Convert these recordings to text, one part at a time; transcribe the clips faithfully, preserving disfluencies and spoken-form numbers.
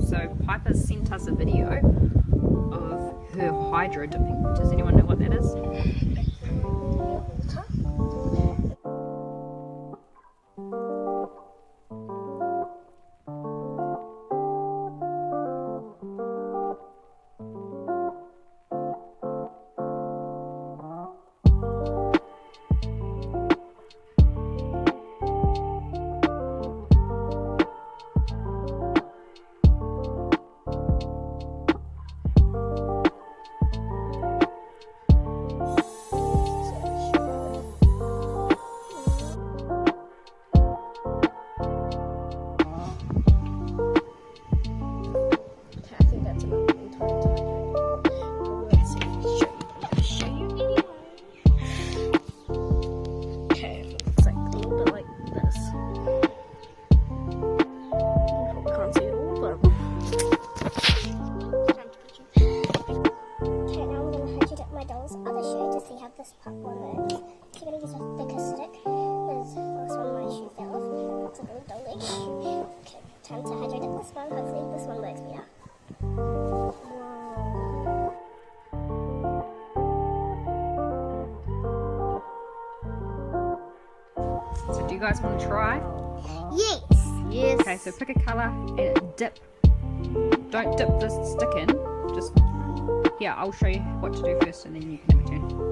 So Piper sent us a video of her hydro dipping. Does anyone know what that is? This part one works. So you're going to use a thicker stick. There's this one my shoe fell off. Looks like a little dolly. Okay, time to hydrate dip this one. Hopefully this one works better. So do you guys want to try? Yes! Yes. Okay, so pick a colour and dip. Don't dip the stick in. Just, here, I'll show you what to do first and then you can have a turn.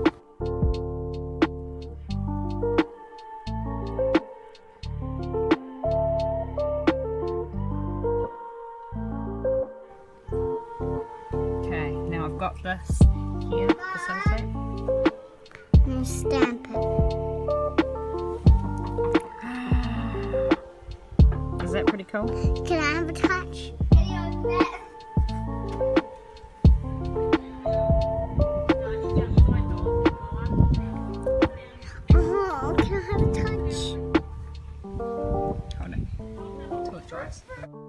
I've got this here, the sunset. And stamp it. Is that pretty cool? Can I have a touch? Oh, can I have a touch? Hold it until it dries.